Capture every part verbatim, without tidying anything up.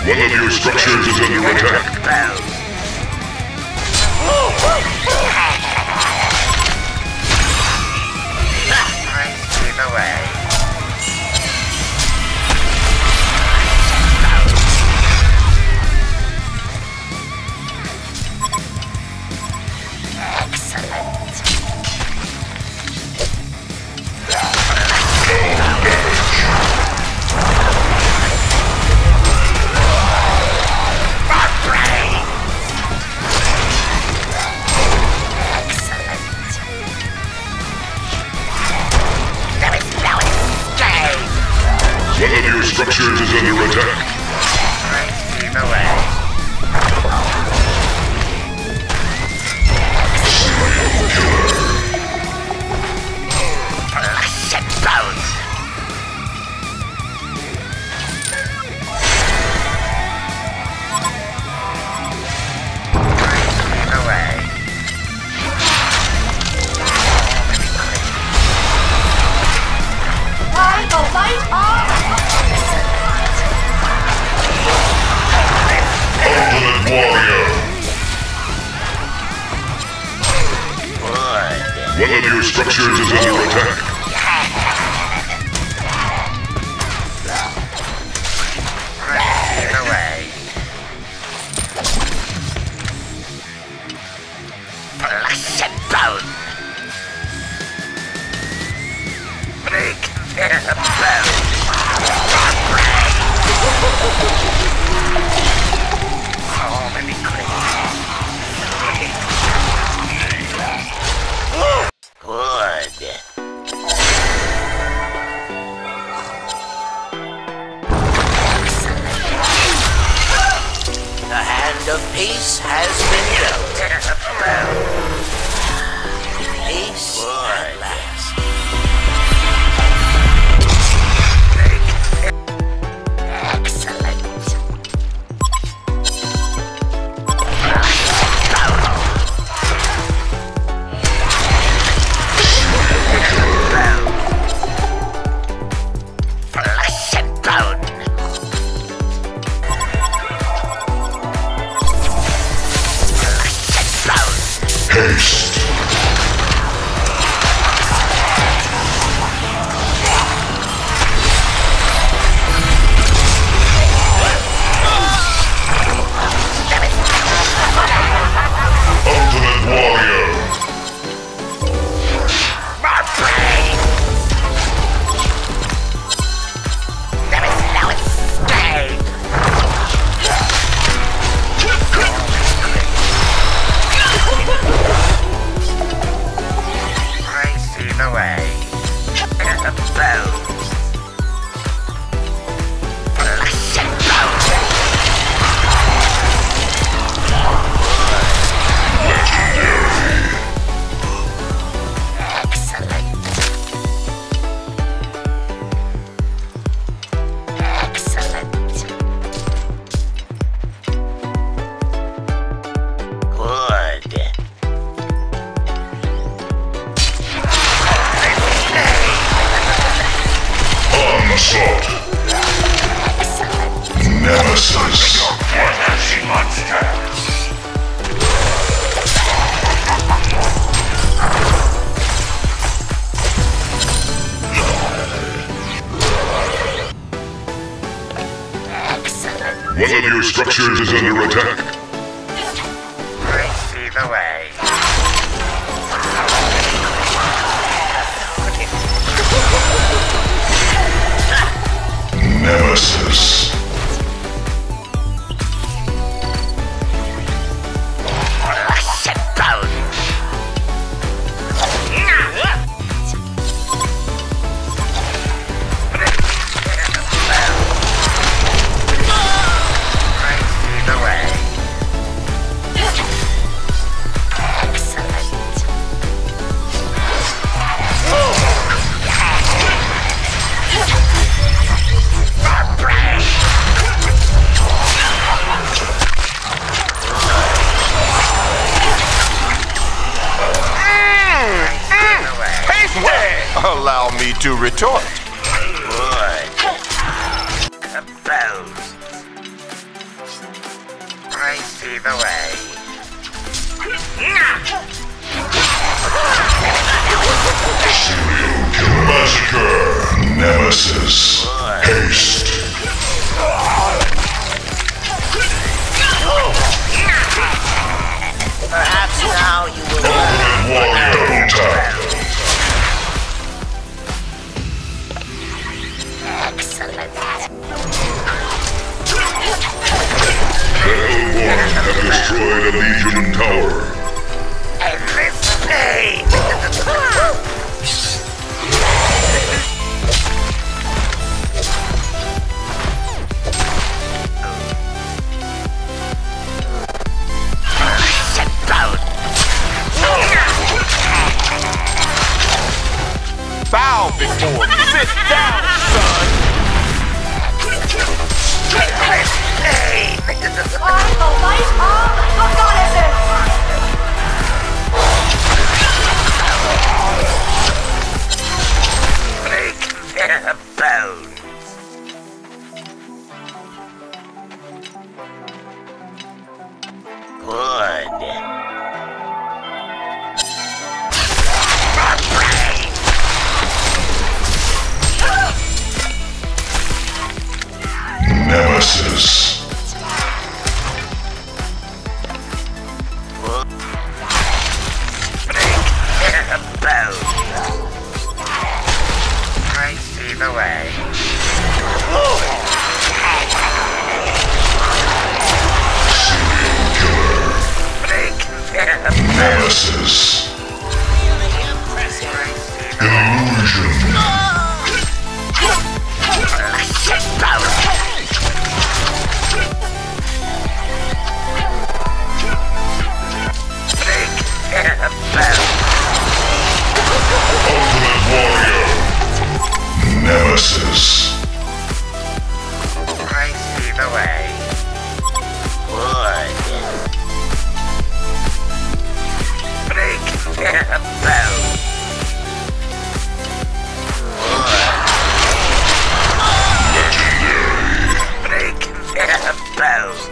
One of your structures is under attack. One of your structures is under attack. I see the way. Flesh and bones. I see the way. Time to light up! Ultimate Warrior. Wood. One of your structures is under attack. Right away. Flesh and bone. Break their bones. So many crates. Good. The hand of peace has been dealt. Peace at last. Excellent. Flesh and bone. Haste. Ultimate Warrior. My brain. There is no escape. I see the way. Bones. Flesh and bones. Excellent. Excellent. Good. Onslaught. Excellent. Nemesis. Energy monster. Excellent. One of your structures is under attack. I see the way. Nemesis. Flesh and bone. I see the way. Excellent. My brain. Allow me to retort. Wood. Bones. see the way. Serial killer. Massacre. Nemesis. Haste. Perhaps now you will Ultimate Warrior. Double tap. Excellent. The Hellborn have destroyed a Legion tower. Endless pain. Bow before me. Sit down, son. I'm the light of the goddesses! Break their bones. Good. Nemesis. I see the way. Serial killer. Break their Nemesis. Illusion. Ultimate Warrior. Nemesis. I see the way. Good. Break their bones. Legendary. Break their bones.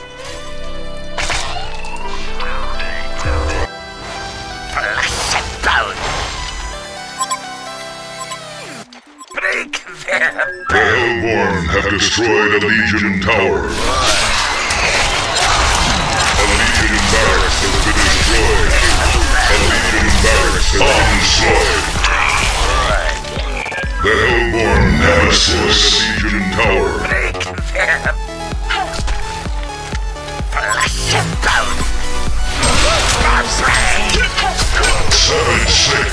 Flesh and bone. Break their The Hellborn have destroyed a Legion tower. A Legion barracks has been destroyed. A Legion barracks has been destroyed. The Hellborn have destroyed a Legion tower. break their flesh and bone. Seven sick.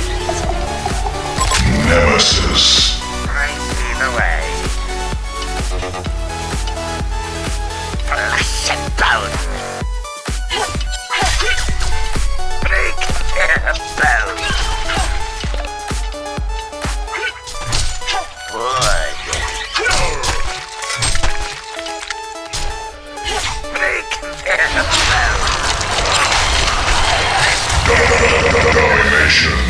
Nemesis. I see the way. Flesh and bone. Break their bones. Wood. Break their bones. Domination.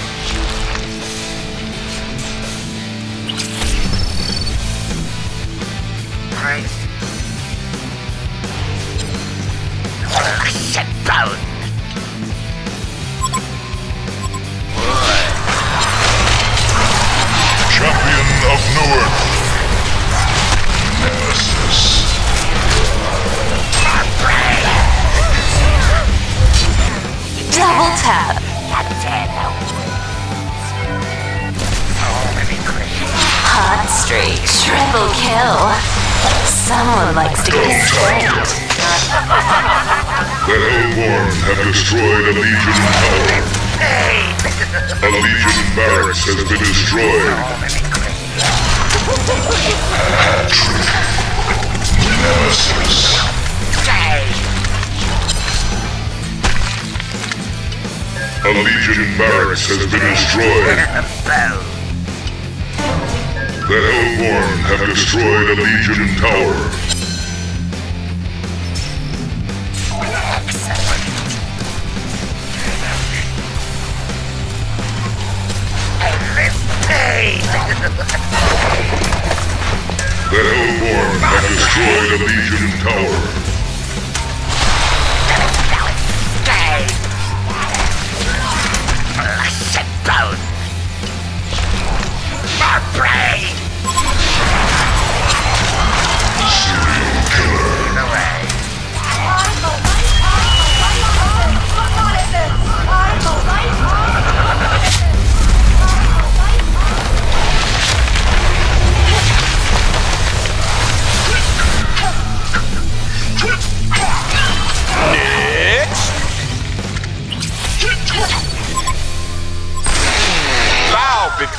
Right. Flesh and bone. Champion of Newark. Nemesis. Double tap. Hot streak. Triple kill. Someone likes to get spanked. The Hellborn have destroyed a Legion tower. A Legion barracks has been destroyed. Hat-trick. Nemesis. A Legion barracks has been destroyed. The Hellborn have destroyed a Legion tower. The Hellborn have destroyed a Legion tower.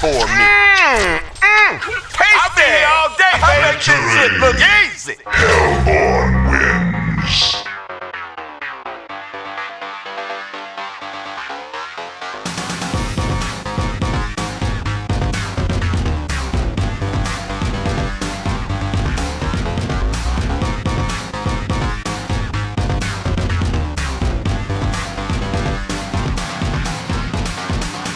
for me. Mm, mm. I've been here all day, baby. This shit look easy. Hellborn.